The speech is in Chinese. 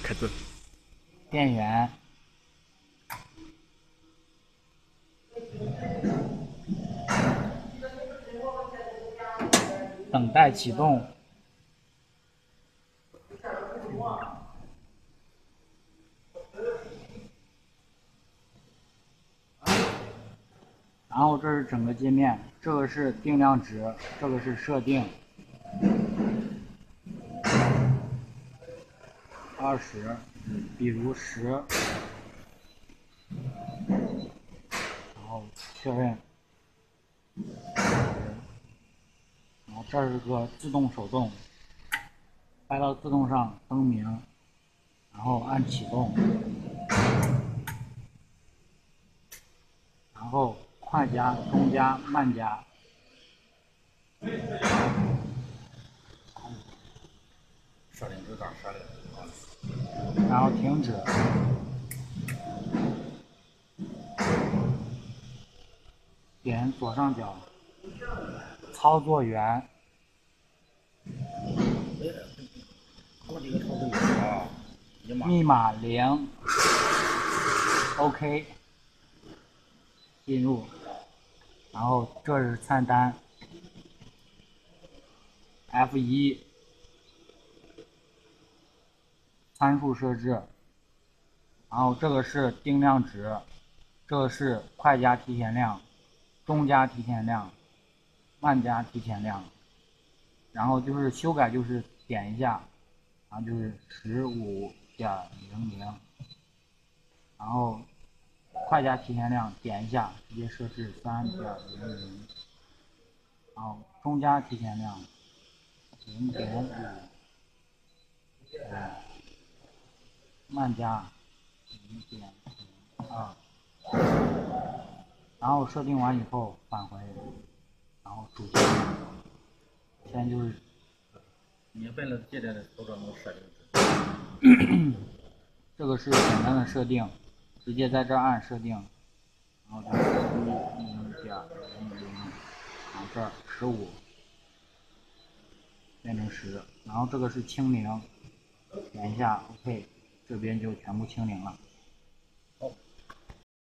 开字。 电源，等待启动，然后这是整个界面，这个是定量值，这个是设定，20，比如10，然后确认，然后这是个自动手动，开到自动上灯明，然后按启动，然后快加、中加、慢加。 设定值咋设的？ 然后停止，点左上角操作员， 好几个操作员啊， 密码0 ，OK， 进入，然后这是菜单 ，F1，参数设置，然后这个是定量值，这个是快加提前量，中加提前量，慢加提前量，然后就是修改就是点一下，然后就是15.00，然后快加提前量点一下，直接设置3.00，然后中加提前量0.5，慢加0.02，然后设定完以后返回，然后主界面，现在就是你问了界面的操作能设定这个是简单的设定，直接在这儿按设定，然后就是1.00，然后这儿15变成10，然后这个是清零，点一下 OK，这边就全部清零了。